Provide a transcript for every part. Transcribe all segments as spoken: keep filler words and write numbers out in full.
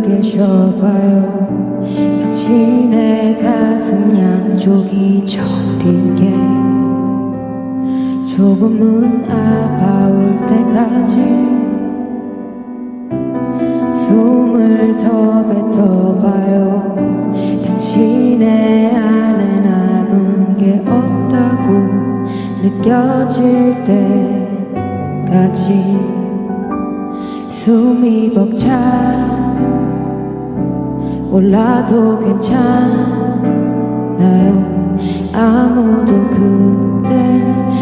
계셔봐요. 당신의 가슴 양쪽이 저리게 조금은 아파올 때까지 숨을 더 뱉어봐요. 당신의 안에 남은 게 없다고 느껴질 때까지 숨이 벅차 올라도 괜찮아요. 아무도 그댈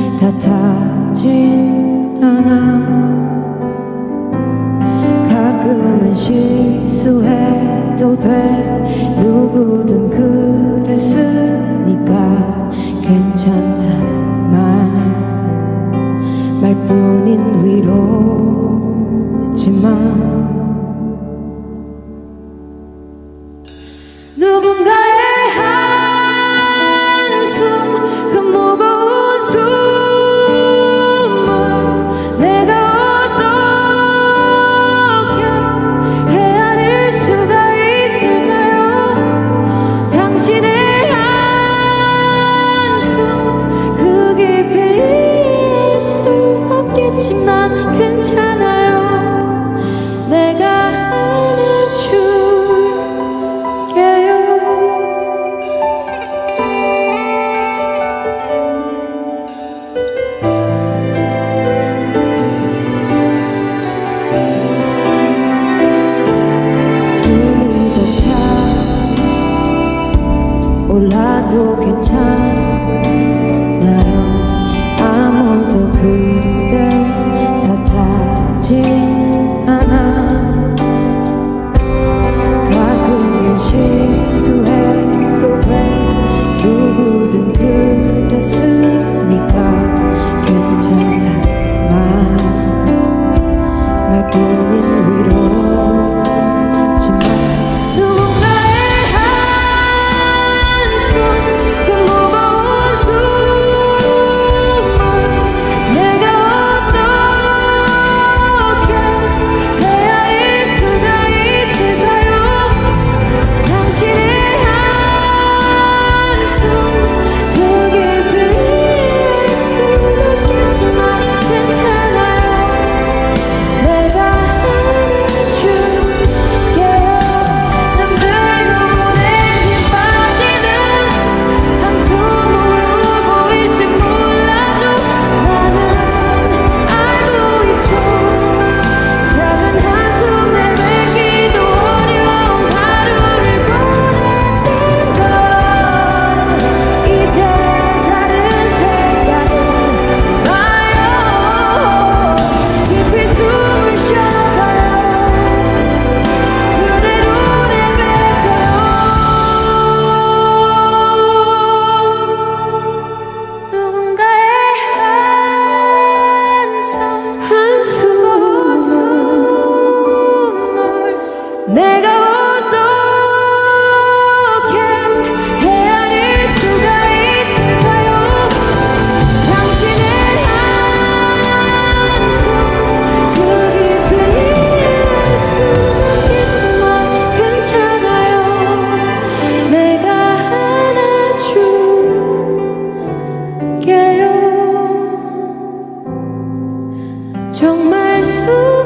탓하진 않아. 가끔은 실수해도 돼. 누구든 그랬으니까 괜찮단 말 말뿐인 위로지만 누군가의 한숨, 그 무거운 숨을 내가 어떻게 헤아릴 수가 있을까요? 당신의 한숨, 그 깊이일 순 없겠지만 괜찮아요. 내가 올라도 괜찮아요. 아무도 그댈 탓하진 않아. 가끔은 실수해도 돼. 누구든 그랬으니까 괜찮단 말 말뿐인 위로지만 누군가의 그 무거운 숨을 내가 어떻게 헤아릴 수가 있을까요? 당신의 한숨, 그 깊이일 순 없겠지만 괜찮아요. 내가 안아줄게요. 남들 눈에 힘 빠지는 한숨으로 보일지 몰라도 나는 알고 있죠. 작은 한숨 내뱉기도 어려운 하루를 보냈던 걸. 이제 다른 생각은 와요. 깊이 숨을 쉬어봐요. 그대로 내뱉어요. 누군가의 한숨, 한숨을 내가 어떻게 헤아릴 수가 있을까요? 당신의 한숨, 그 깊이일 순 없겠지만 괜찮아요. 내가 안아줄게요. 정말 수